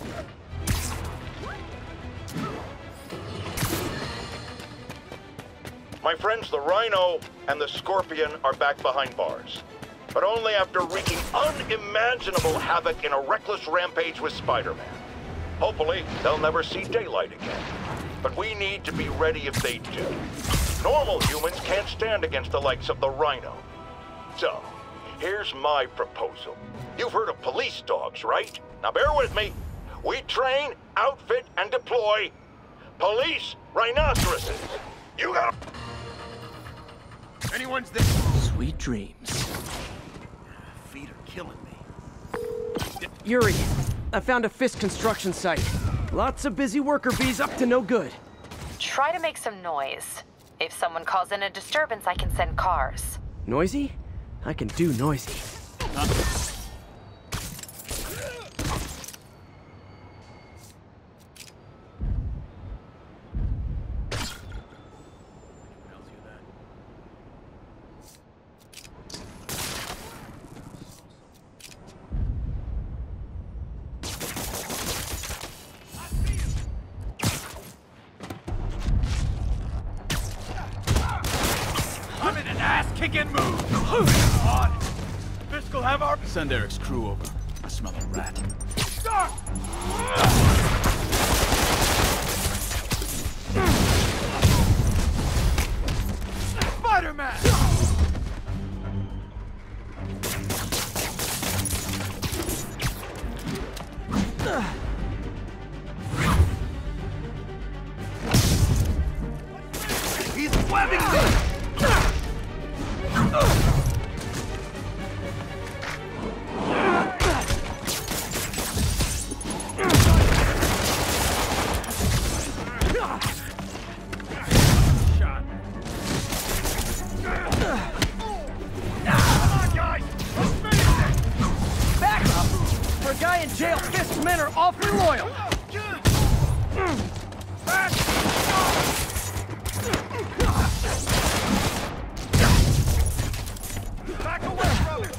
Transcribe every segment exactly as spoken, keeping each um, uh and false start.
My friends, the Rhino and the Scorpion are back behind bars. But only after wreaking unimaginable havoc in a reckless rampage with Spider-Man. Hopefully, they'll never see daylight again. But we need to be ready if they do. Normal humans can't stand against the likes of the Rhino. So, here's my proposal. You've heard of police dogs, right? Now bear with me. We train, outfit, and deploy police rhinoceroses. You got... Anyone's there? Sweet dreams. Feet are killing me. Yuri, I found a Fisk construction site. Lots of busy worker bees up to no good. Try to make some noise. If someone calls in a disturbance, I can send cars. Noisy? I can do noisy. Huh? I'm in an ass-kicking mood! On! Fisk will have our... Send Eric's crew over. I smell a rat. Stop! Spider-Man! He's webbing me! Guy in jail, Fisk's men are awfully loyal. Back away from him!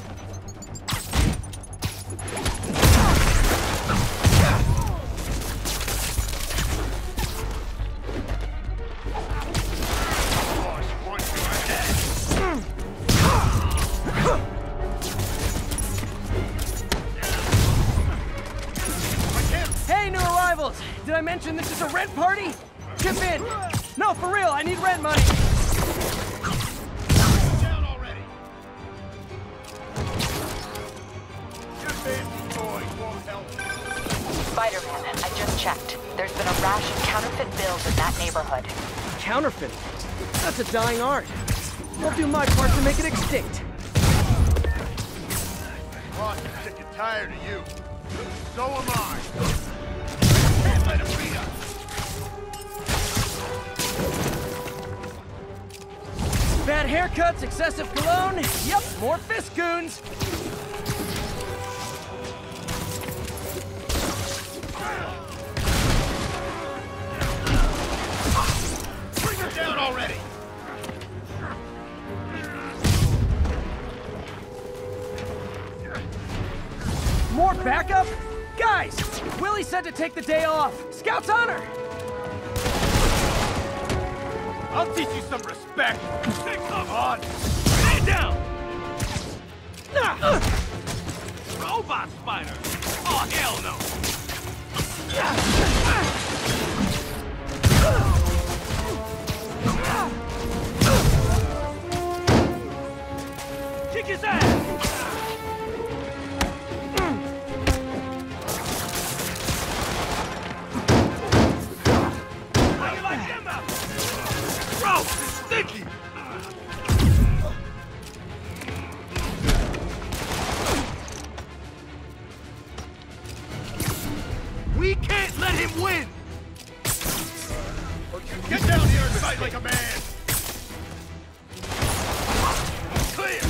Hey, new arrivals! Did I mention this is a rent party? Chip in! No, for real, I need rent money! Down already! Your fancy toys won't help. Spider-Man, I just checked. There's been a rash of counterfeit bills in that neighborhood. Counterfeit? That's a dying art. I'll do my part to make it extinct. Boss is sick and tired of you. So am I. Can't let him beat us. Bad haircuts, excessive cologne. Yep, more Fisk goons. Bring her down already. More backup? Guys, Willie said to take the day off. Scout's honor. I'll teach you some respect. Take some on. Stand down. Robot spider. Oh hell no. Kick his ass. Sticky! We can't let him win! Get down here and fight like a man! Clear!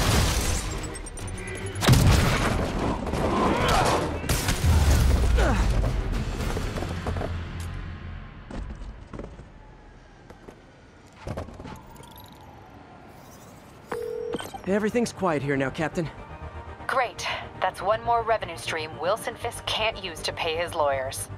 Everything's quiet here now, Captain. Great. That's one more revenue stream Wilson Fisk can't use to pay his lawyers.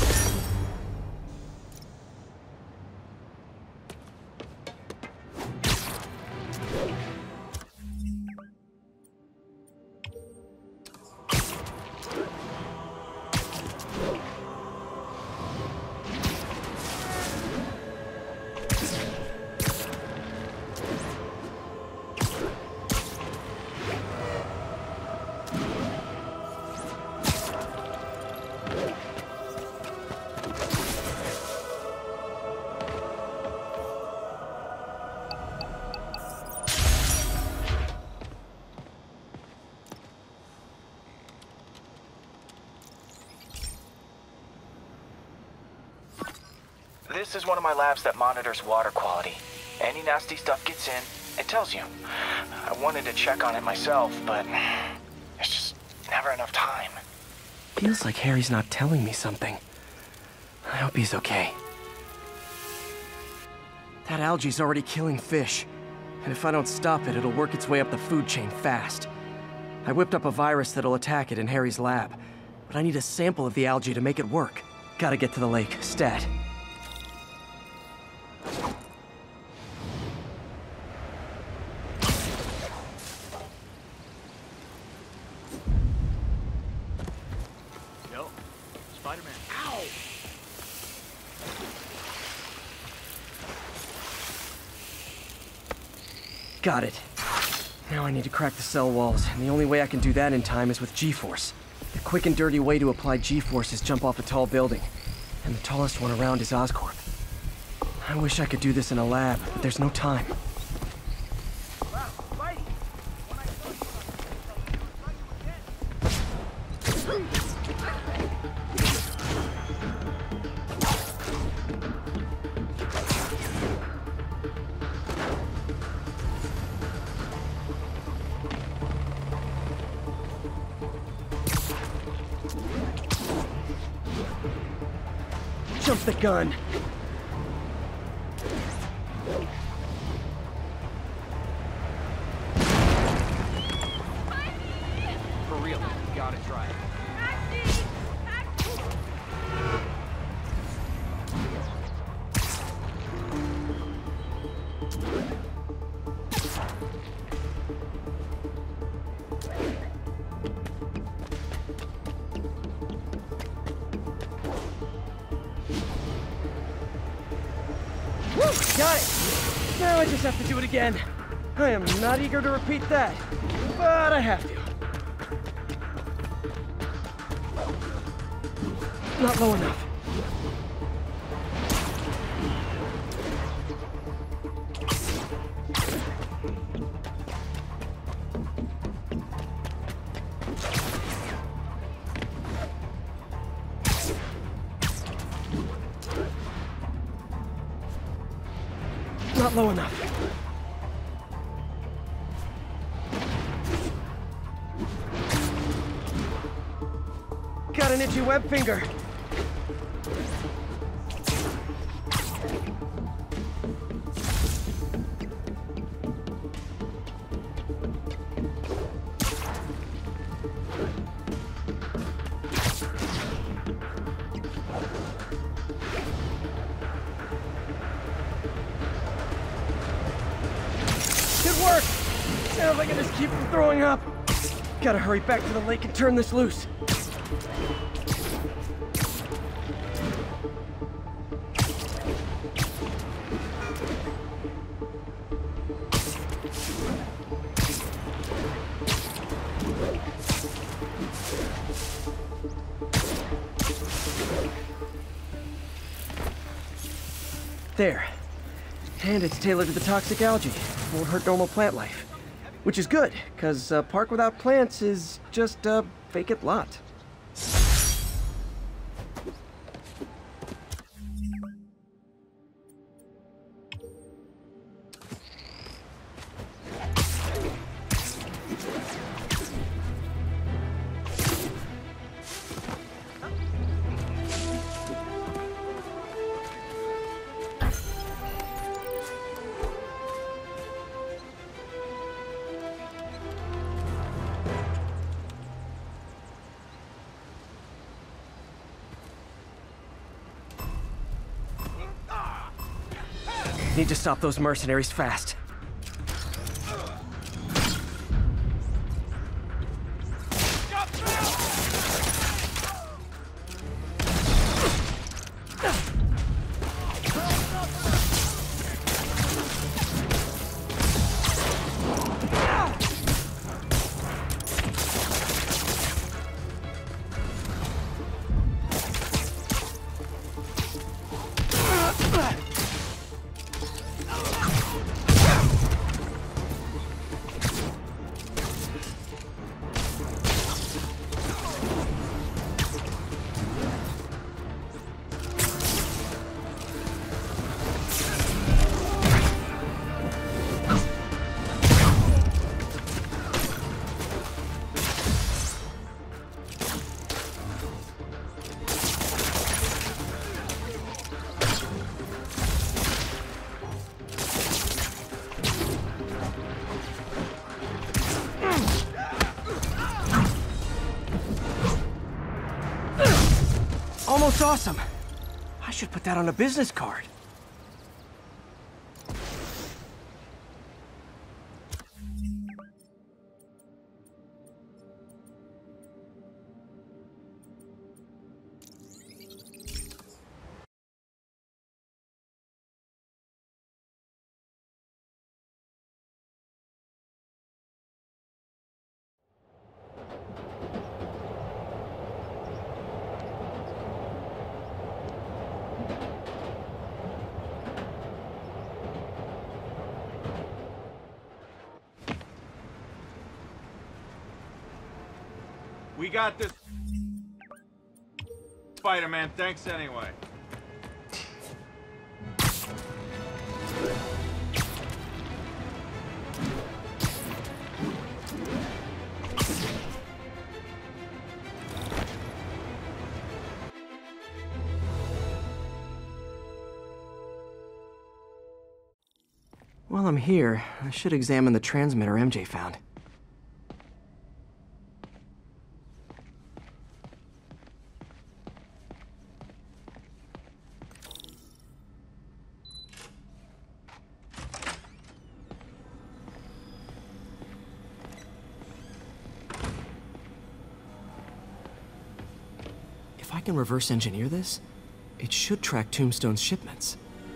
This is one of my labs that monitors water quality. Any nasty stuff gets in, it tells you. I wanted to check on it myself, but there's just never enough time. Feels like Harry's not telling me something. I hope he's okay. That algae's already killing fish. And if I don't stop it, it'll work its way up the food chain fast. I whipped up a virus that'll attack it in Harry's lab. But I need a sample of the algae to make it work. Gotta get to the lake, stat. Spider-Man. Ow! Got it. Now I need to crack the cell walls, and the only way I can do that in time is with G-force. The quick and dirty way to apply G-force is jump off a tall building. And the tallest one around is Oscorp. I wish I could do this in a lab, but there's no time. Wow, Spidey! When I told you Jump the gun! For real, you gotta try it. Got it! Now I just have to do it again. I am not eager to repeat that, but I have to. Not low enough. Not low enough. Got an itchy web finger. Work! Sounds like I just keep from throwing up. Gotta hurry back to the lake and turn this loose. There. And it's tailored to the toxic algae. Won't hurt normal plant life. Which is good, because a park without plants is just a vacant lot. Need to stop those mercenaries fast. Almost awesome. I should put that on a business card. We got this. Spider-Man, thanks anyway. While I'm here, I should examine the transmitter M J found. If I can reverse engineer this, it should track Tombstone's shipments.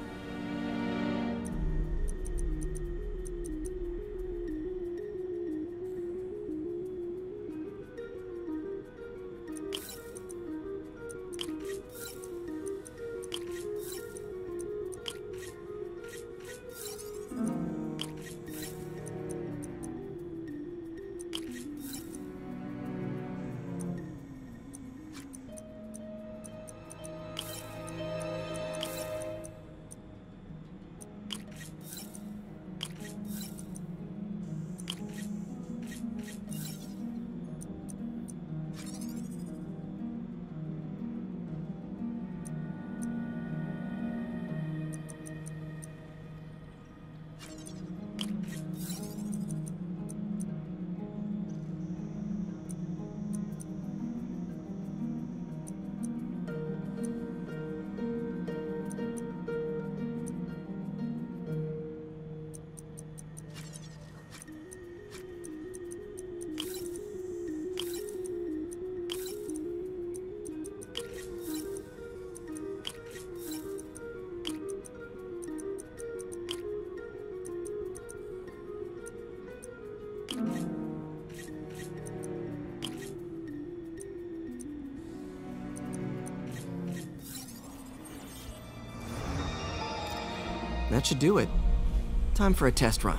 That should do it. Time for a test run.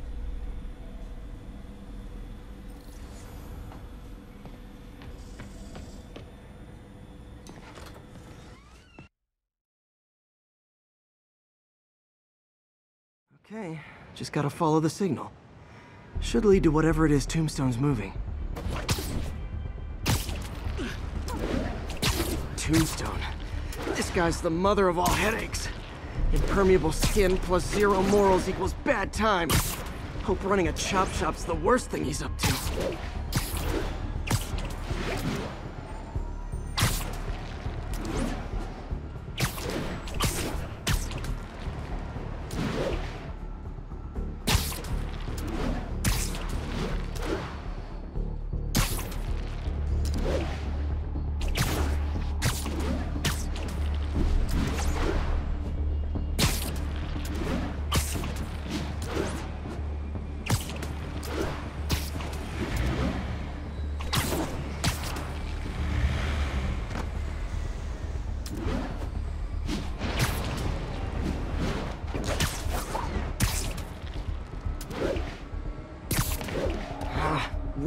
Okay, just gotta follow the signal. Should lead to whatever it is Tombstone's moving. Tombstone. This guy's the mother of all headaches. Impermeable skin plus zero morals equals bad times. Hope running a chop shop's the worst thing he's up to.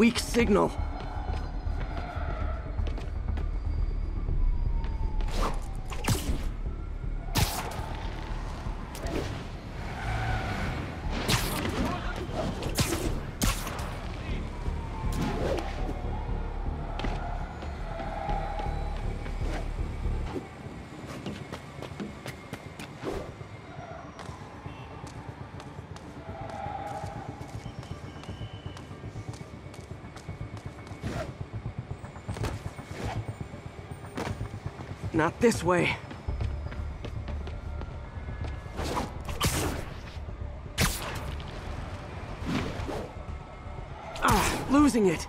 weak signal. Not this way. Ah, losing it.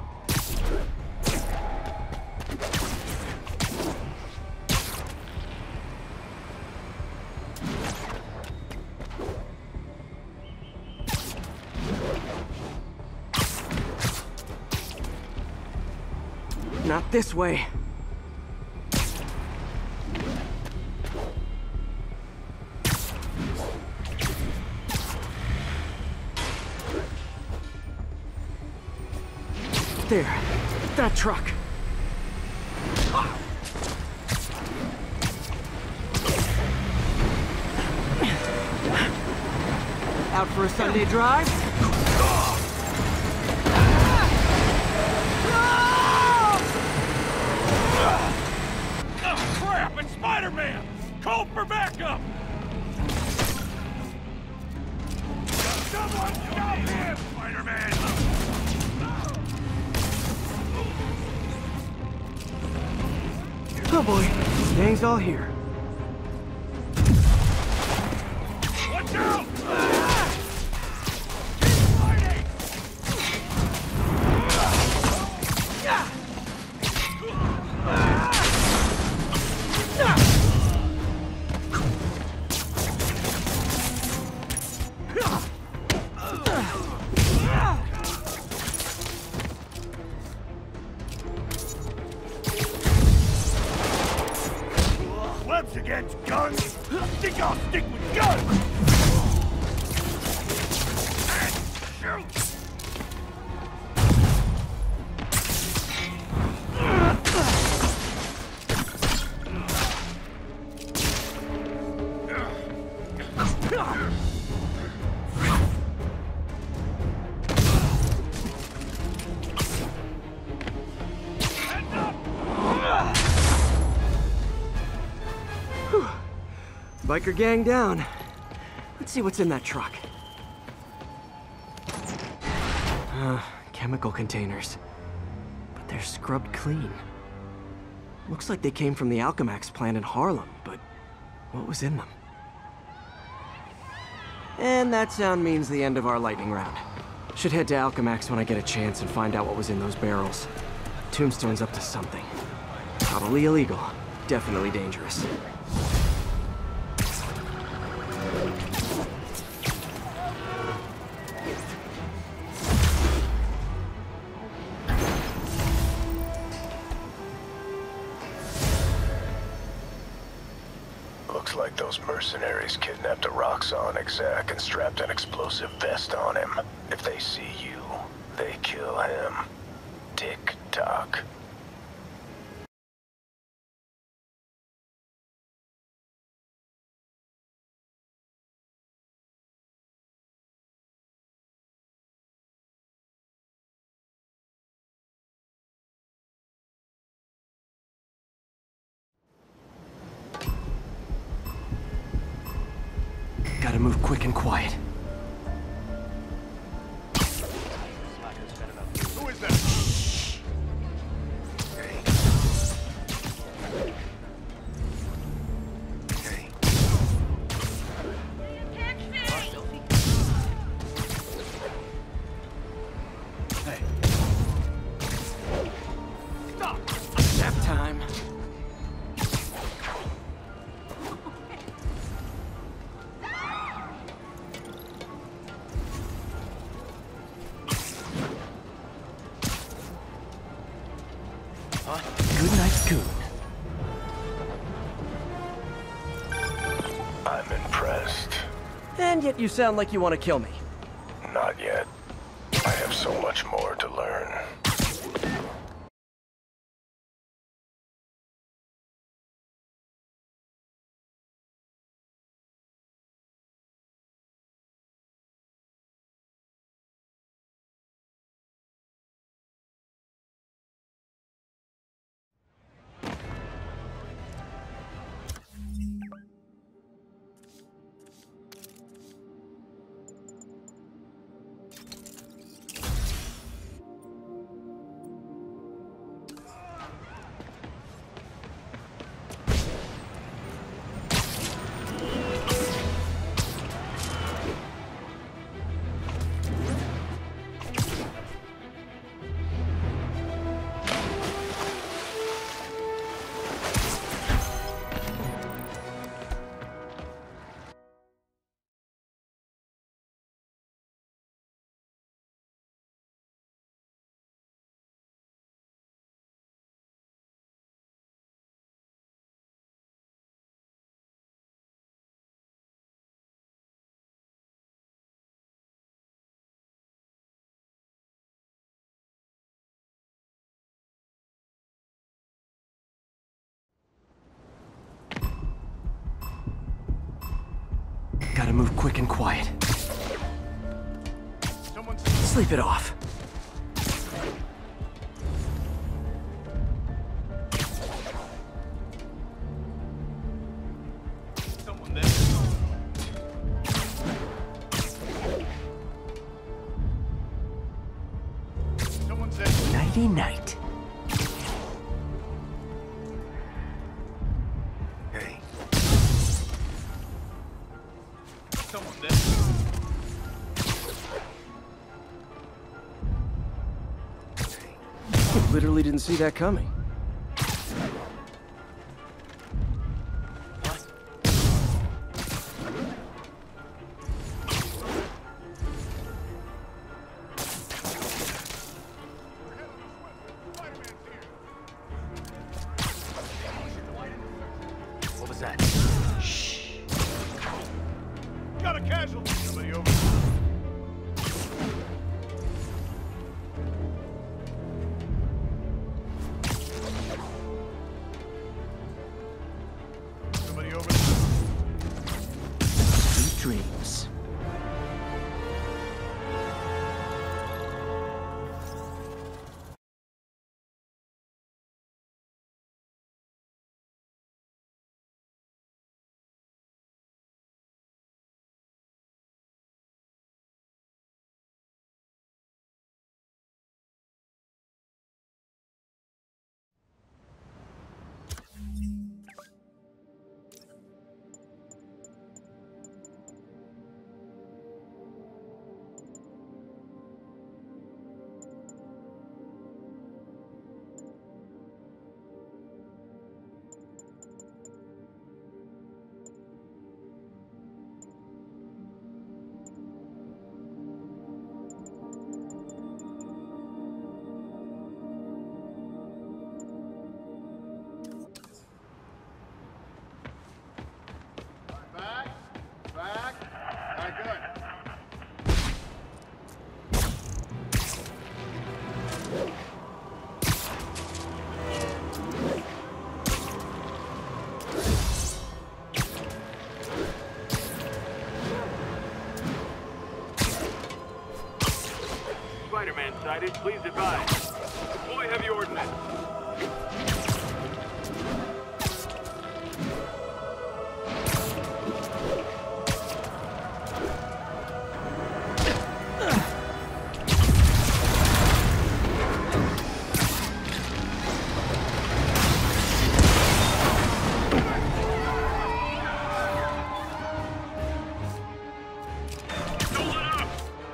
Not this way. There, that truck. Out for a Sunday drive? Oh, crap! It's Spider-Man! Call for backup! Someone stop him! Spider-Man! Oh boy, gang's all here. Watch out! Webs against guns? Think I'll stick with guns! And shoot! Biker gang down. Let's see what's in that truck. Uh, chemical containers. But they're scrubbed clean. Looks like they came from the Alchemax plant in Harlem, but what was in them? And that sound means the end of our lightning round. Should head to Alchemax when I get a chance and find out what was in those barrels. Tombstone's up to something. Probably illegal. Definitely dangerous. Looks like those mercenaries kidnapped a Roxxon exec and strapped an explosive vest on him. If they see you, they kill him. Tick-tock. Gotta move quick and quiet. Who is that? Hey. Stop! Nap time. Good night, Goon. I'm impressed. And yet you sound like you want to kill me. Not yet. I have So much more to learn. Gotta move quick and quiet. Sleep it off. Someone there. Someone said Nighty night. Hey, someone there. Literally didn't see that coming. What was that? Shh. Got a casualty. Somebody over. Somebody over. Sweet dreams. Back. Back. All right, good. Spider-Man sighted. Please advise. Deploy heavy ordnance. Don't let up!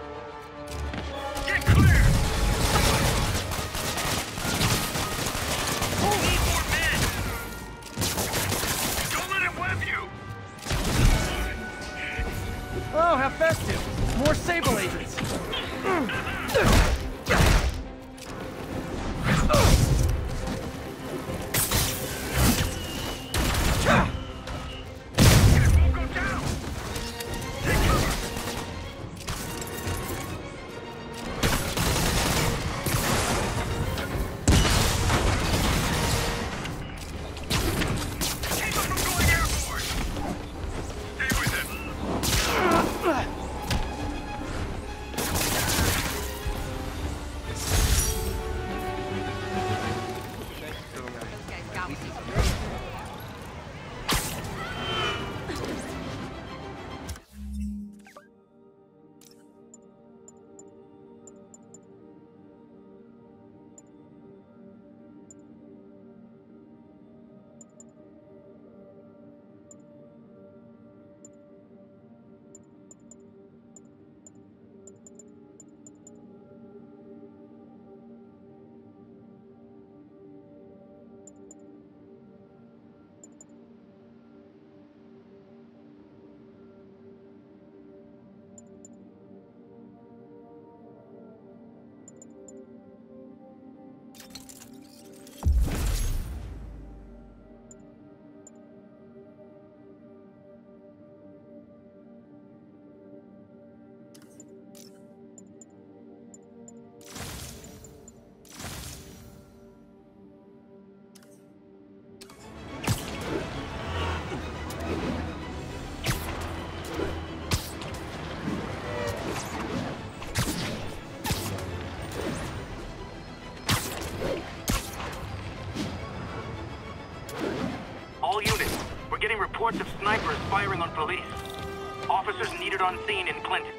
Get clear! Need more men! Don't let him web you! Oh, how festive! More Sable agents! It won't go down! Take cover! getting reports of snipers firing on police. Officers needed on scene in Clinton.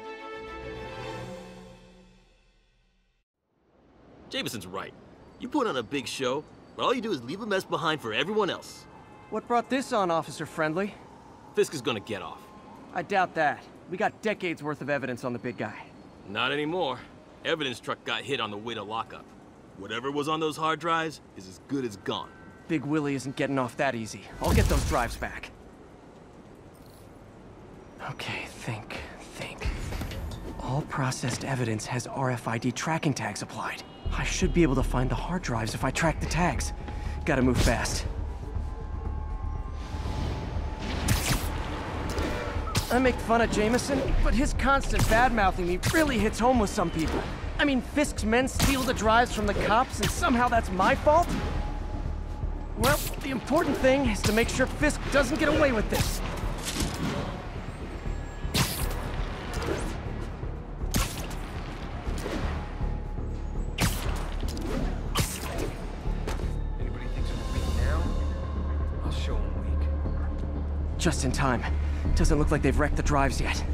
Jameson's right. You put on a big show, but all you do is leave a mess behind for everyone else. What brought this on, Officer Friendly? Fisk is gonna get off. I doubt that. We got decades worth of evidence on the big guy. Not anymore. Evidence truck got hit on the way to lockup. Whatever was on those hard drives is as good as gone. Big Willie isn't getting off that easy. I'll get those drives back. Okay, think, think. All processed evidence has R F I D tracking tags applied. I should be able to find the hard drives if I track the tags. Gotta move fast. I make fun of Jameson, but his constant bad-mouthing me really hits home with some people. I mean, Fisk's men steal the drives from the cops, and somehow that's my fault? Well, the important thing is to make sure Fisk doesn't get away with this. Anybody thinks I'm weak now? I'll show them weak. Just in time. Doesn't look like they've wrecked the drives yet.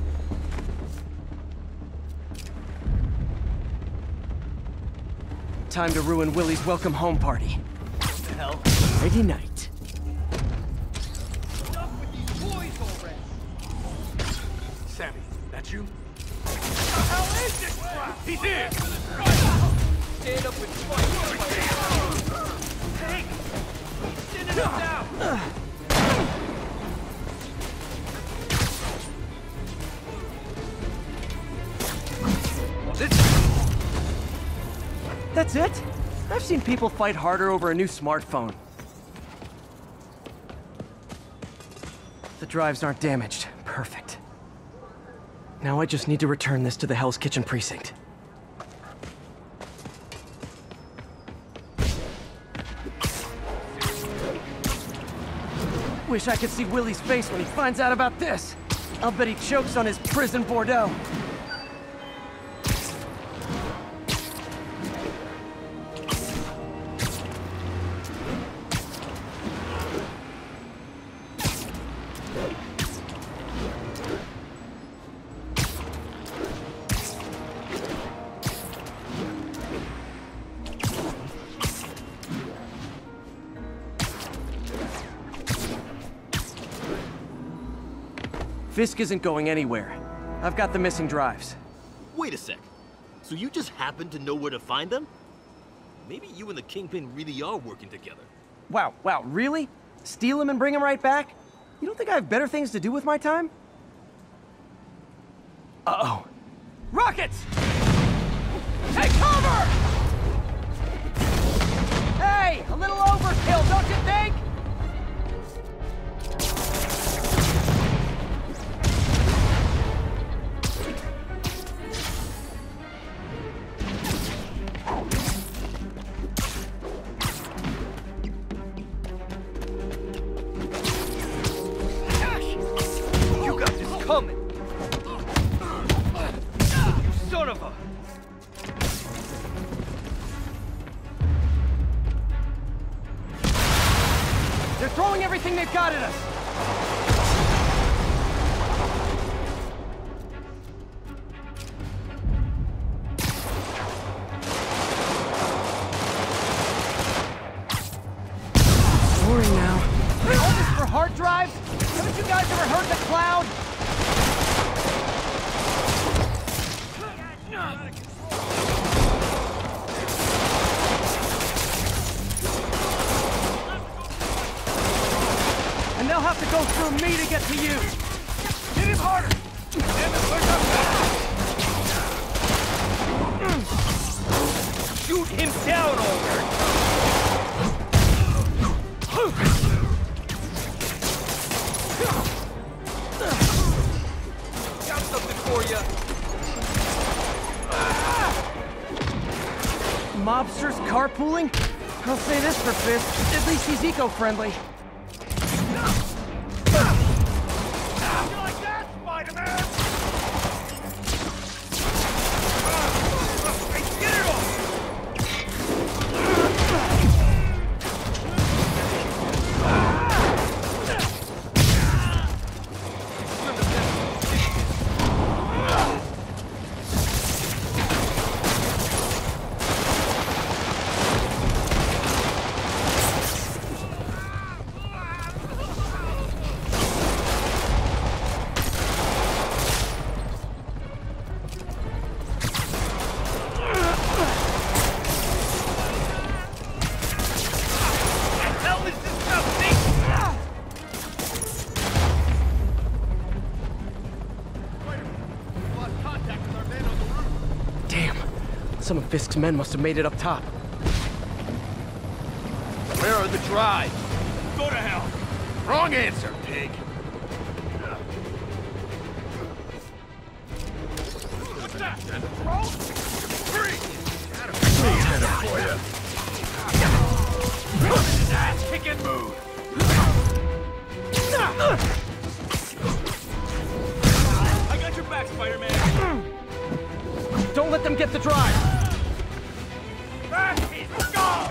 Time to ruin Willie's welcome home party. What the hell? Friday night. Enough with these boys already! Sammy, that you? What the hell is this crap? He's here! Stand up and fight! Hey! Send it up now! That's it? I've seen people fight harder over a new smartphone. The drives aren't damaged. Perfect. Now I just need to return this to the Hell's Kitchen precinct. Wish I could see Willie's face when he finds out about this. I'll bet he chokes on his prison Bordeaux. Fisk isn't going anywhere. I've got the missing drives. Wait a sec. So you just happen to know where to find them? Maybe you and the Kingpin really are working together. Wow, wow, really? Steal him and bring him right back? You don't think I have better things to do with my time? Uh-oh. Rockets! Take cover! Hey, a little overkill, don't you think? Coming! You son of a... They're throwing everything they've got at us! Boring now. All this for hard drives? Haven't you guys ever heard the cloud? And they'll have to go through me to get to you. Hit him harder! Damn it, where's our back? Shoot him down already! Got something for you. Mobsters carpooling? I'll say this for Fisk, at least he's eco-friendly. Some of Fisk's men must have made it up top. Where are the drives? Go to hell! Wrong answer, pig! What's that? Throw? Three! For you. I'm in an ass-kicking mood! I got your back, Spider-Man! Don't let them get the drive! That is gone!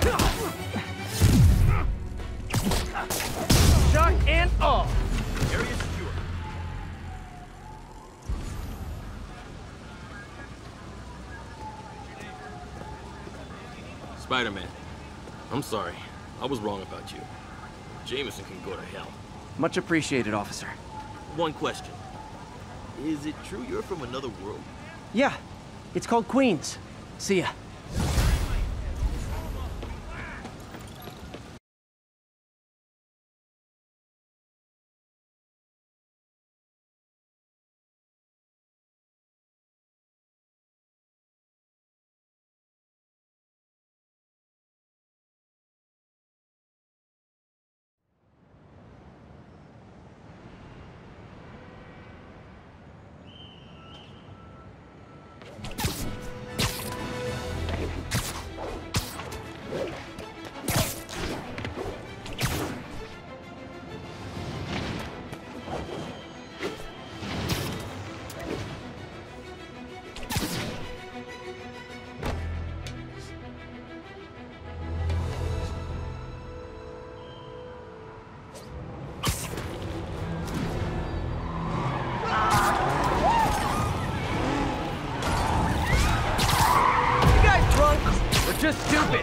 Shot and all! Area secure. Spider-Man, I'm sorry. I was wrong about you. Jameson can go to hell. Much appreciated, officer. One question. Is it true you're from another world? Yeah, it's called Queens. See ya. Just stupid.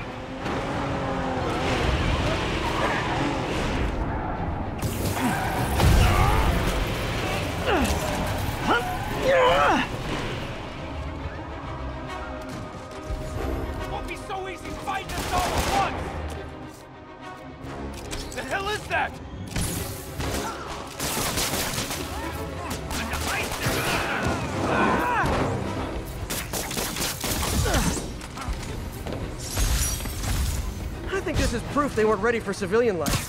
It won't be so easy fighting us all at once! The hell is that? I think this is proof they weren't ready for civilian life.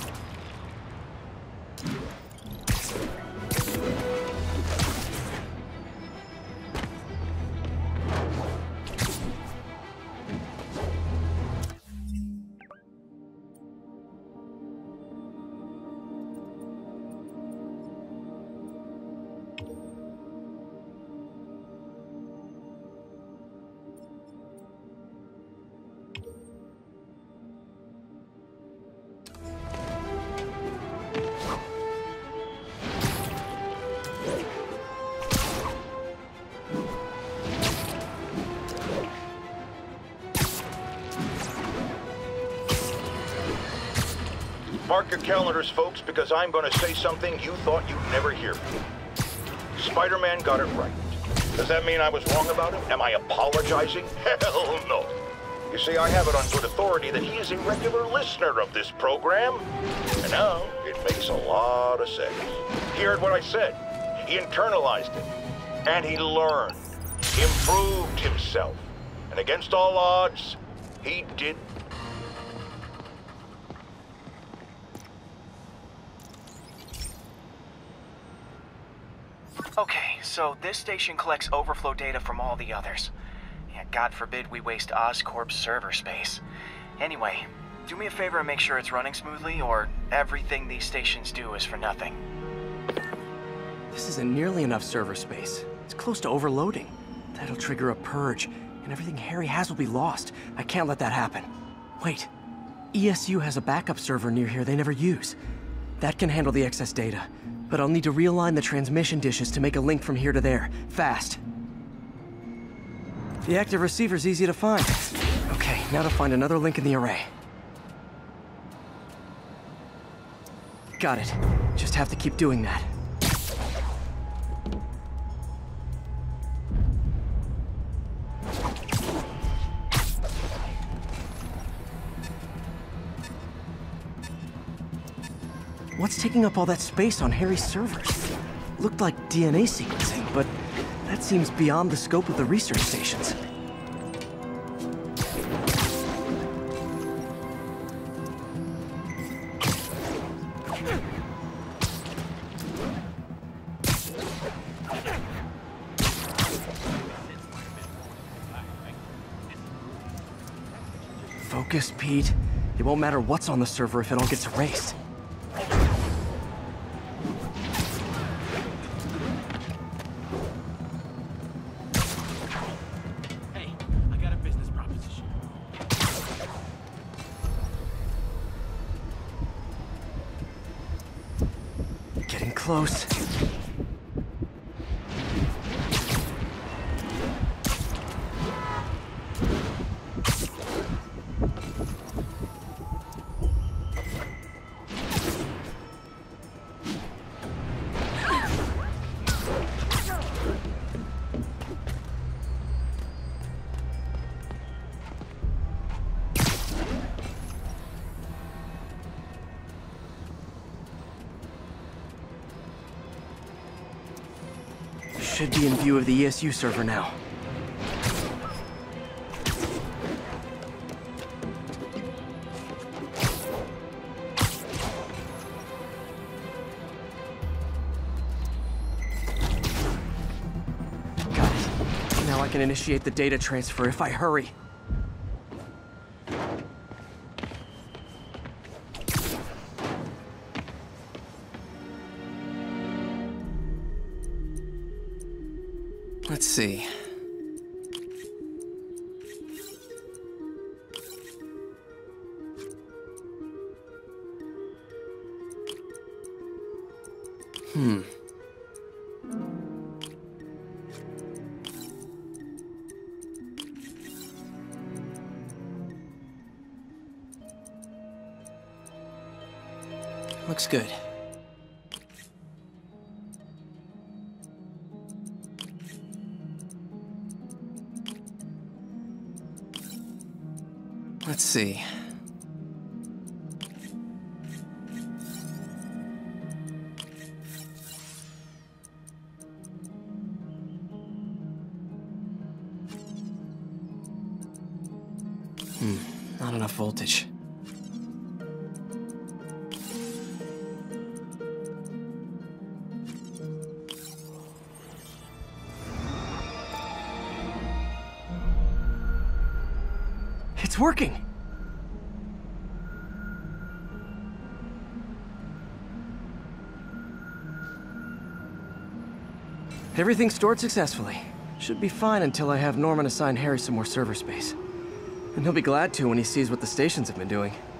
Mark your calendars, folks, because I'm going to say something you thought you'd never hear. Spider-Man got it right. Does that mean I was wrong about him? Am I apologizing? Hell no. You see, I have it on good authority that he is a regular listener of this program. And now, it makes a lot of sense. He heard what I said. He internalized it. And he learned. Improved himself. And against all odds, he did. Okay, so this station collects overflow data from all the others. Yeah, God forbid we waste Oscorp's server space. Anyway, do me a favor and make sure it's running smoothly, or everything these stations do is for nothing. This isn't nearly enough server space. It's close to overloading. That'll trigger a purge, and everything Harry has will be lost. I can't let that happen. Wait, E S U has a backup server near here they never use. That can handle the excess data. But I'll need to realign the transmission dishes to make a link from here to there, fast. The active receiver's easy to find. Okay, now to find another link in the array. Got it. Just have to keep doing that. What's taking up all that space on Harry's servers? Looked like D N A sequencing, but that seems beyond the scope of the research stations. Focus, Pete. It won't matter what's on the server if it all gets erased. Hey, I got a business proposition. Getting close. Should be in view of the E S U server now. Got it. Now I can initiate the data transfer if I hurry. Let's see. Hmm. Looks good. Let's see. Hmm, not enough voltage. It's working! Everything stored successfully. Should be fine until I have Norman assign Harry some more server space. And he'll be glad to when he sees what the stations have been doing.